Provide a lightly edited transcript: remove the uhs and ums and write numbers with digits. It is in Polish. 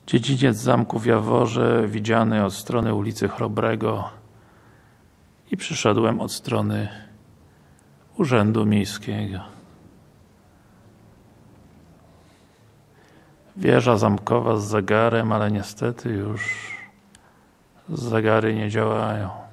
Dziedziniec zamku w Jaworze, widziany od strony ulicy Chrobrego, i przyszedłem od strony Urzędu Miejskiego. Wieża zamkowa z zegarem, ale niestety już zegary nie działają.